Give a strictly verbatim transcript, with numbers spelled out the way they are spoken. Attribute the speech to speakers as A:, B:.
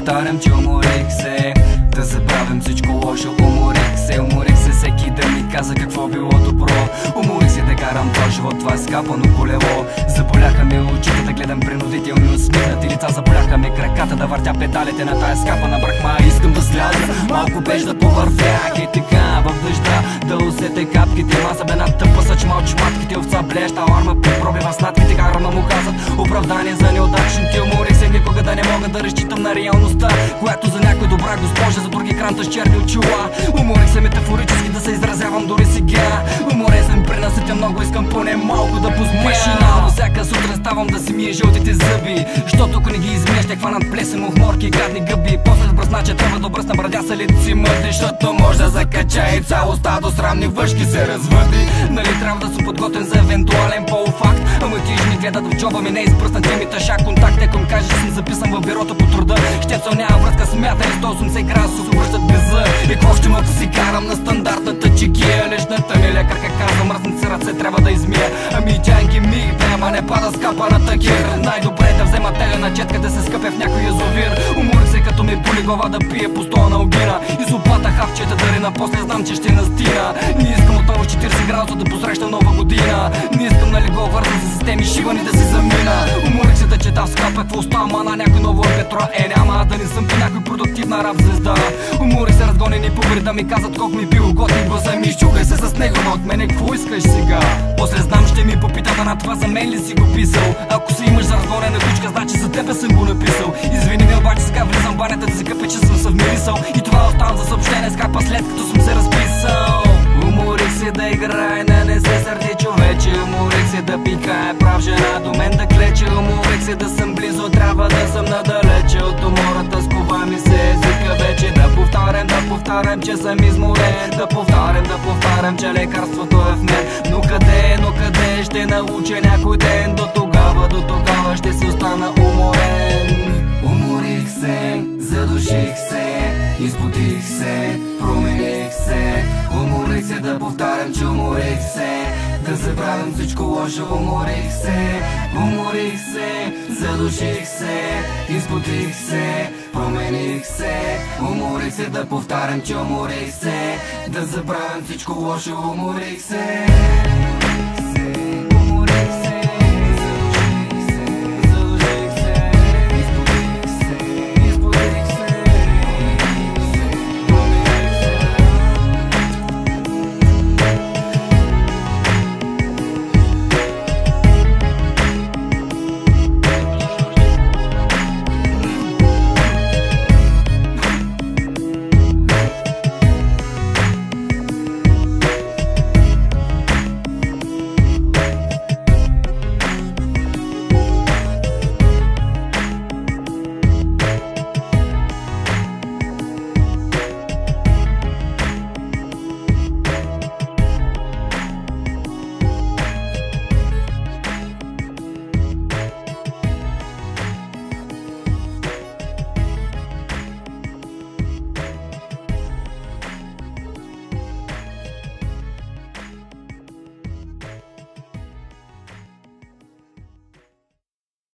A: повтарям, че уморих се. Да забравям всичко лошо, уморих се. Уморих се всеки да ми каза какво било добро. Уморих се да карам този живот, това е скапано колело. Заболяха ми очите да гледам принудителни усмихнати лица. Заболяха ми краката да въртя педалите на тая скапана брахма. Искам да сляза, малко пеш да повървях и така в дъжда да усетя капките. Маса бе над тъпа, съч малчи матките, овца блеща, арма проби в сладките, карма му казват оправдание за неудачните. Уморих се никога да не мога да разчитам на реалността, която за някой добра госпожа, за други кранта с черни очила. Уморих се метафорически да се изразявам дори сега. Уморен съм, пренаситя много, искам поне малко да посмея. Машинално всяка сутрин ставам да си мия жълтите зъби, защото ако не ги измия ще хванат плесен, ухморки и гадни гъби. После с бръсна, че трябва да бръсна брадя са лици мъди, защото може да закача и цяло стадо срамни въшки се развъди. Нали трябва да съм подготвен за евентуален полуфакт, ама ти ми гледат в джоба ми, не изпръснат темите шак контакт. Ако им кажеш, че съм записан в бюрото по труда, щецъл няма връзка, смятали сто и осемдесет градуса се обръщат беза. И какво ще мога да си карам на стандартната чекия? Личната ми лекарка казва, мръсните си ръце трябва да измия. Ами тя ги ми ама не пада скапаната гир. Най-добре да взема телена четка да се скъпя в някой язовир. Уморих се като ми боли глава да пие по стола на огина и с опата хапчета дарина, после знам, че ще настина. Не искам отново с четиридесет градуса да посрещам нова година. Не искам на легло вързан с системи шивани да си замина. Уморих се да чета в скапа какво остава на някой ново петро. Е, няма да не съм ти някой продуктивна рап звезда. Уморих се разгонени побери да ми казват колко ми бил готин гласа ми. Изчукай се с него, но от мене какво искаш сега? После знам, ще ми попитат на това за мен ли си го писал. Ако си имаш за разгонена кучка, значи за тебе съм го написал. Извини ми, обаче сега влизам в банята да се къпе, че съм съвмирисал. И това оставам за съобщение с капа след като съм се разписал. Уморих се да играе на не се сърди човече. Уморих се да пикае прав жена до мен да клече. Уморих се да съм близо, трябва да съм надалече. От умората скова ми се езика вече. Да повтарям, да повтарям, че съм изморен. Да повтарям, да повтарям, че лекарството е в мен. Но къде, но къде ще науча някой ден? До тогава, до тогава ще се остана уморен. Уморих се, задуших се, изпотих се, промених се. Уморих се да повтарям, че уморих се. Да забравям всичко лошо, уморих се. Уморих се, задуших се, изпотих се, промених се. Уморих се да повтарям, че уморих се. Да забравям всичко лошо, уморих се.